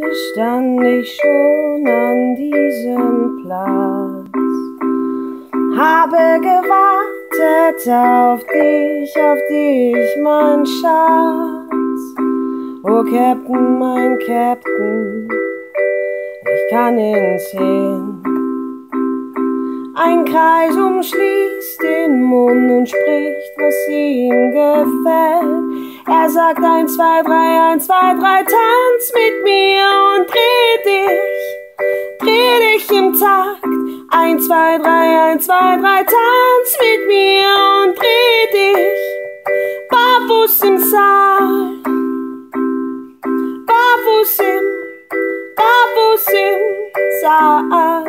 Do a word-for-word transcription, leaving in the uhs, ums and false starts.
stand ich schon an diesem Platz, habe gewartet auf dich, auf dich, mein Schatz. Oh Captain, mein Captain, ich kann ihn sehen. Ein Kreis umschließt den Mund und spricht, was ihm gefällt. Er sagt eins, zwei, drei, eins, zwei, drei, tanz mit mir und dreh dich, dreh dich im Takt. eins, zwei, drei, eins, zwei, drei, tanz mit mir und dreh dich. Barfuß im Saal, barfuß im, barfuß im Saal.